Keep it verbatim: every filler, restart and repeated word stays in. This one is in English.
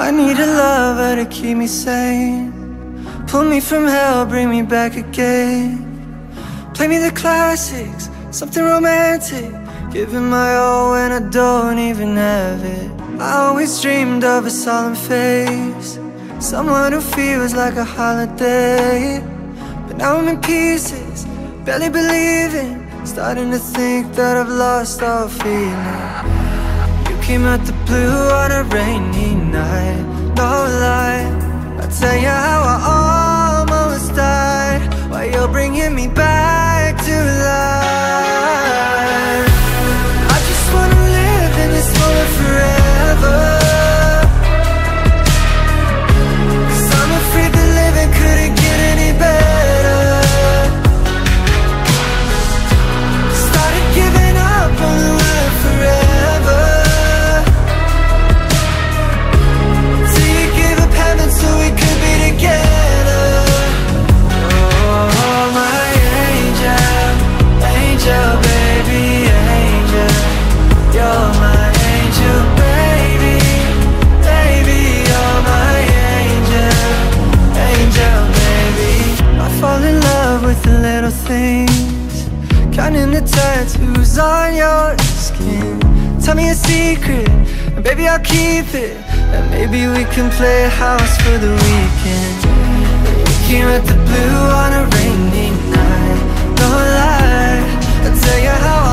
I need a lover to keep me sane, pull me from hell, bring me back again. Play me the classics, something romantic, giving my all when I don't even have it. I always dreamed of a solemn face, someone who feels like a holiday. But now I'm in pieces, barely believing, starting to think that I've lost all feeling. You came out the blue on a rainy night, no lie, I'll tell you how I almost died, while you're bringing me back to life. I just wanna live in this moment forever, 'cause I'm afraid that living couldn't get any better. Started giving up on the word forever, till you gave up heaven so we could be together. Oh, my angel, angel, baby, angel, you're my angel, baby, baby, you're my angel, angel, baby. I fall in love with the little things, counting the tattoos on your skin. Tell me a secret, and baby I'll keep it, and maybe we can play house for the weekend. We came at the blue on a rainy night, no lie, I'll tell you how